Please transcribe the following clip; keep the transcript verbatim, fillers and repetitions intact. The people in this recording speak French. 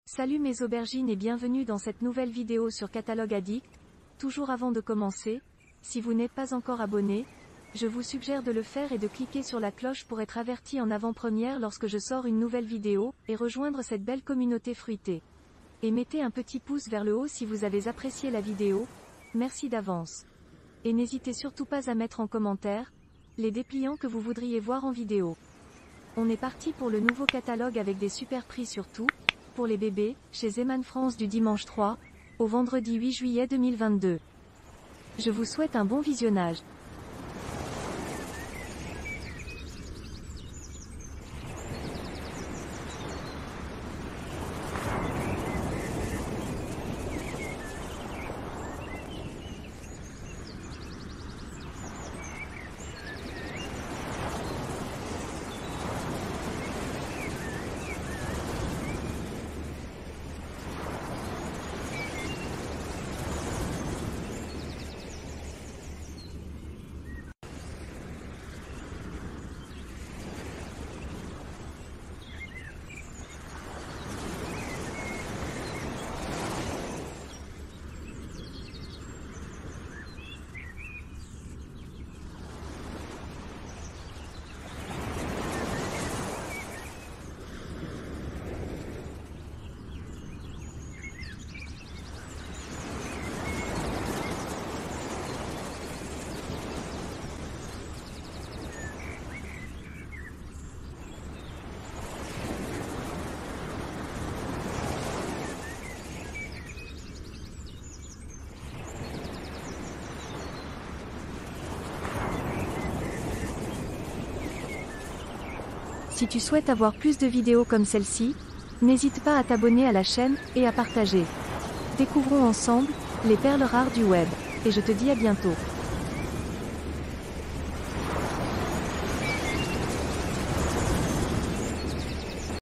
Salut mes aubergines et bienvenue dans cette nouvelle vidéo sur Catalogue Addict. Toujours avant de commencer, si vous n'êtes pas encore abonné, je vous suggère de le faire et de cliquer sur la cloche pour être averti en avant-première lorsque je sors une nouvelle vidéo, et rejoindre cette belle communauté fruitée. Et mettez un petit pouce vers le haut si vous avez apprécié la vidéo, merci d'avance. Et n'hésitez surtout pas à mettre en commentaire les dépliants que vous voudriez voir en vidéo. On est parti pour le nouveau catalogue avec des super prix sur tout, pour les bébés, chez Zeman France du dimanche trois au vendredi huit juillet deux mille vingt-deux. Je vous souhaite un bon visionnage. Si tu souhaites avoir plus de vidéos comme celle-ci, n'hésite pas à t'abonner à la chaîne, et à partager. Découvrons ensemble les perles rares du web, et je te dis à bientôt.